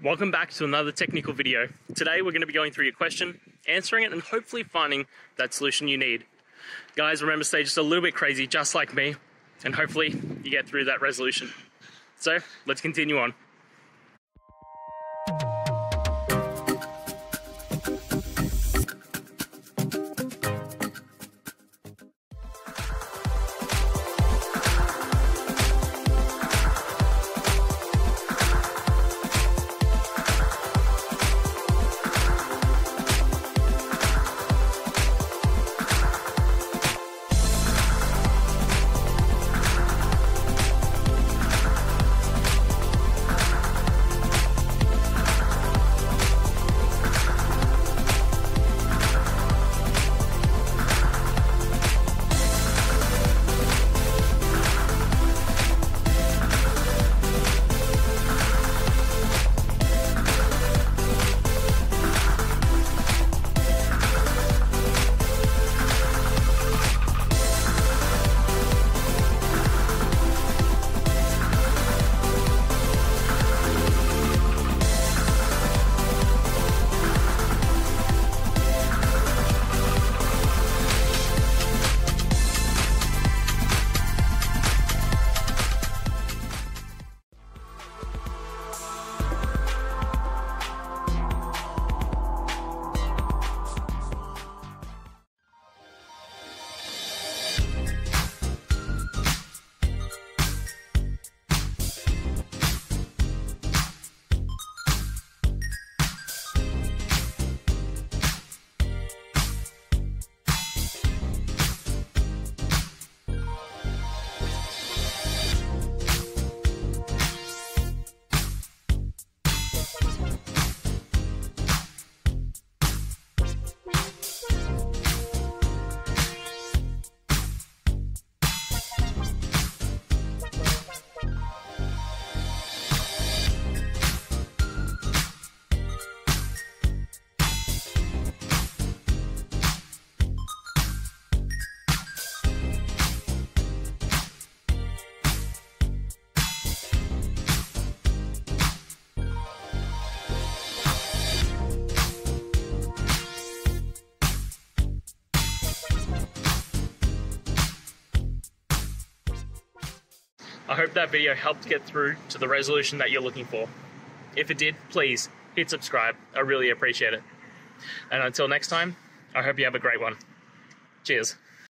Welcome back to another technical video. Today we're going to be going through your question, answering it, and hopefully finding that solution you need. Guys, remember to stay just a little bit crazy, just like me, and hopefully you get through that resolution. So let's continue on. I hope that video helped get through to the resolution that you're looking for. If it did, please hit subscribe. I really appreciate it. And until next time, I hope you have a great one. Cheers.